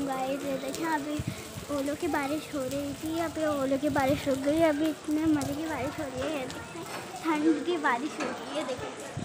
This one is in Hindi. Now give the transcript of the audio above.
हूँ गाइस। ये देखें अभी ओलों की बारिश हो रही थी, अभी ओलों की बारिश रुक गई, अभी इतने मज़े की बारिश हो रही है। ये देखें ठंड की बारिश हो रही है, देखें